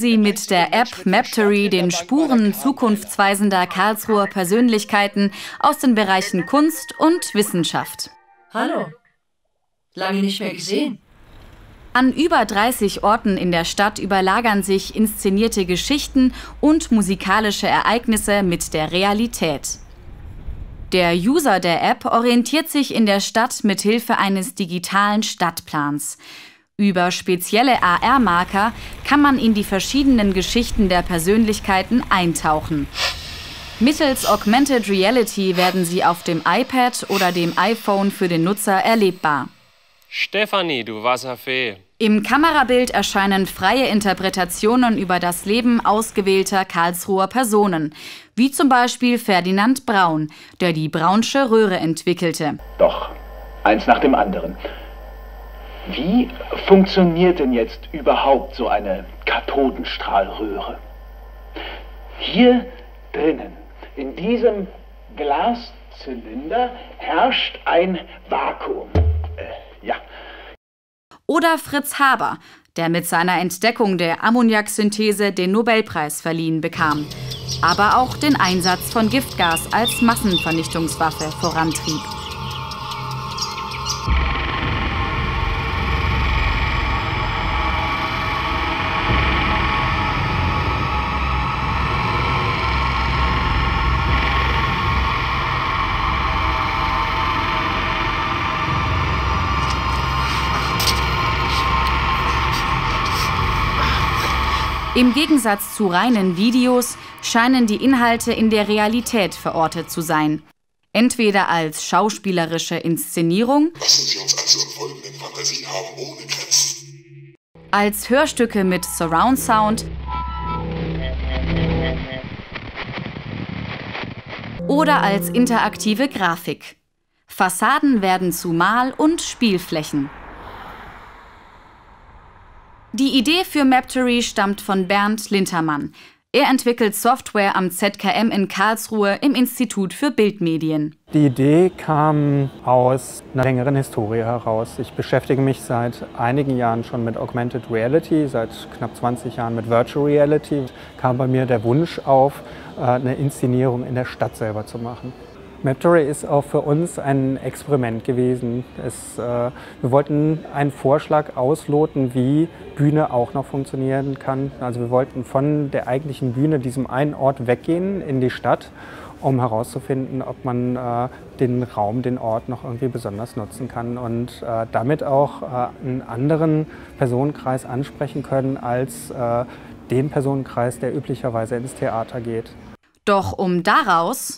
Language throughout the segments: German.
Sie mit der App Maptory den Spuren zukunftsweisender Karlsruher Persönlichkeiten aus den Bereichen Kunst und Wissenschaft. Hallo, lange nicht mehr gesehen. An über 30 Orten in der Stadt überlagern sich inszenierte Geschichten und musikalische Ereignisse mit der Realität. Der User der App orientiert sich in der Stadt mit Hilfe eines digitalen Stadtplans. Über spezielle AR-Marker kann man in die verschiedenen Geschichten der Persönlichkeiten eintauchen. Mittels Augmented Reality werden sie auf dem iPad oder dem iPhone für den Nutzer erlebbar. Stefanie, du Wasserfee. Im Kamerabild erscheinen freie Interpretationen über das Leben ausgewählter Karlsruher Personen, wie zum Beispiel Ferdinand Braun, der die Braunsche Röhre entwickelte. Doch, eins nach dem anderen. Wie funktioniert denn jetzt überhaupt so eine Kathodenstrahlröhre? Hier drinnen, in diesem Glaszylinder, herrscht ein Vakuum. Ja. Oder Fritz Haber, der mit seiner Entdeckung der Ammoniaksynthese den Nobelpreis verliehen bekam, aber auch den Einsatz von Giftgas als Massenvernichtungswaffe vorantrieb. Im Gegensatz zu reinen Videos scheinen die Inhalte in der Realität verortet zu sein. Entweder als schauspielerische Inszenierung, lassen Sie uns also in folgenden Fantasie haben ohne Grenzen, als Hörstücke mit Surround Sound oder als interaktive Grafik. Fassaden werden zu Mal- und Spielflächen. Die Idee für Maptory stammt von Bernd Lintermann. Er entwickelt Software am ZKM in Karlsruhe im Institut für Bildmedien. Die Idee kam aus einer längeren Historie heraus. Ich beschäftige mich seit einigen Jahren schon mit Augmented Reality, seit knapp 20 Jahren mit Virtual Reality. Kam bei mir der Wunsch auf, eine Inszenierung in der Stadt selber zu machen. Maptory ist auch für uns ein Experiment gewesen. Wir wollten einen Vorschlag ausloten, wie Bühne auch noch funktionieren kann. Also wir wollten von der eigentlichen Bühne, diesem einen Ort, weggehen in die Stadt, um herauszufinden, ob man den Raum, den Ort noch irgendwie besonders nutzen kann und damit auch einen anderen Personenkreis ansprechen können als den Personenkreis, der üblicherweise ins Theater geht. Doch um daraus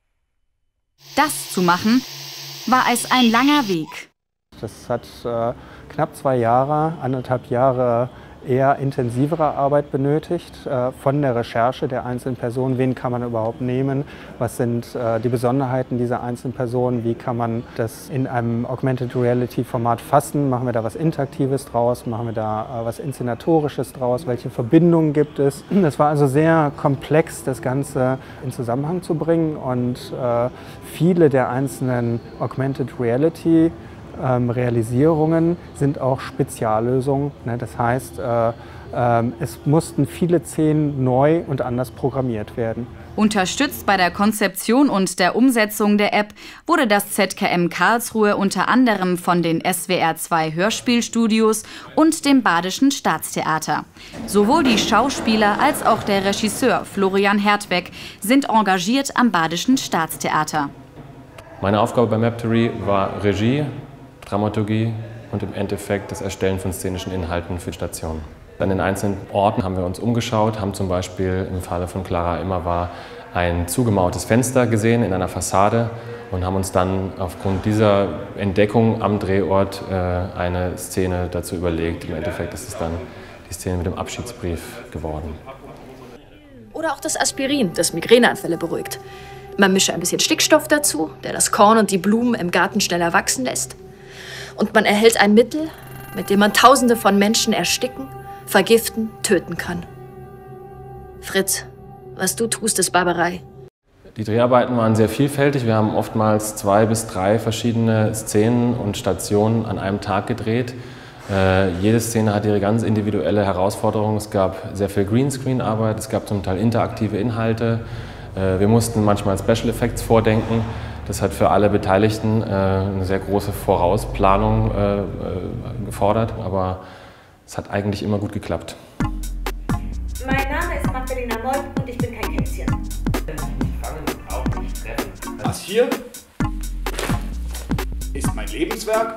das zu machen, war es ein langer Weg. Das hat knapp 2 Jahre, 1,5 Jahre eher intensivere Arbeit benötigt, von der Recherche der einzelnen Personen. Wen kann man überhaupt nehmen? Was sind die Besonderheiten dieser einzelnen Personen? Wie kann man das in einem Augmented Reality Format fassen? Machen wir da was Interaktives draus? Machen wir da was Inszenatorisches draus? Welche Verbindungen gibt es? Es war also sehr komplex, das Ganze in Zusammenhang zu bringen, und viele der einzelnen Augmented Reality Realisierungen sind auch Speziallösungen. Das heißt, es mussten viele Szenen neu und anders programmiert werden. Unterstützt bei der Konzeption und der Umsetzung der App wurde das ZKM Karlsruhe unter anderem von den SWR2 Hörspielstudios und dem Badischen Staatstheater. Sowohl die Schauspieler als auch der Regisseur Florian Hertweg sind engagiert am Badischen Staatstheater. Meine Aufgabe bei Maptory war Regie, Dramaturgie und im Endeffekt das Erstellen von szenischen Inhalten für Stationen. An den einzelnen Orten haben wir uns umgeschaut, haben zum Beispiel im Falle von Clara Immerwahr ein zugemauertes Fenster gesehen in einer Fassade und haben uns dann aufgrund dieser Entdeckung am Drehort eine Szene dazu überlegt. Im Endeffekt ist es dann die Szene mit dem Abschiedsbrief geworden. Oder auch das Aspirin, das Migräneanfälle beruhigt. Man mischt ein bisschen Stickstoff dazu, der das Korn und die Blumen im Garten schneller wachsen lässt. Und man erhält ein Mittel, mit dem man Tausende von Menschen ersticken, vergiften, töten kann. Fritz, was du tust, ist Barbarei. Die Dreharbeiten waren sehr vielfältig. Wir haben oftmals 2 bis 3 verschiedene Szenen und Stationen an einem Tag gedreht. Jede Szene hat ihre ganz individuelle Herausforderung. Es gab sehr viel Greenscreen-Arbeit, es gab zum Teil interaktive Inhalte. Wir mussten manchmal Special Effects vordenken. Das hat für alle Beteiligten eine sehr große Vorausplanung gefordert, aber es hat eigentlich immer gut geklappt. Mein Name ist Magdalena Moll und ich bin kein Kätzchen. Das hier ist mein Lebenswerk.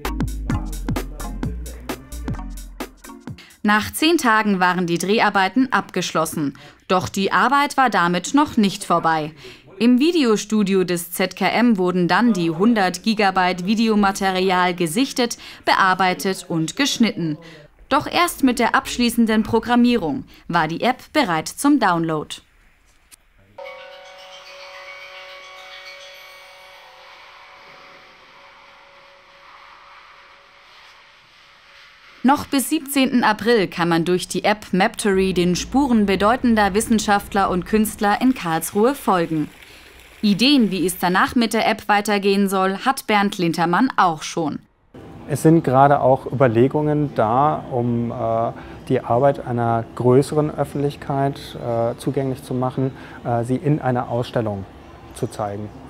Nach 10 Tagen waren die Dreharbeiten abgeschlossen. Doch die Arbeit war damit noch nicht vorbei. Im Videostudio des ZKM wurden dann die 100 GB Videomaterial gesichtet, bearbeitet und geschnitten. Doch erst mit der abschließenden Programmierung war die App bereit zum Download. Noch bis 17. April kann man durch die App Maptory den Spuren bedeutender Wissenschaftler und Künstler in Karlsruhe folgen. Ideen, wie es danach mit der App weitergehen soll, hat Bernd Lintermann auch schon. Es sind gerade auch Überlegungen da, um die Arbeit einer größeren Öffentlichkeit zugänglich zu machen, sie in einer Ausstellung zu zeigen.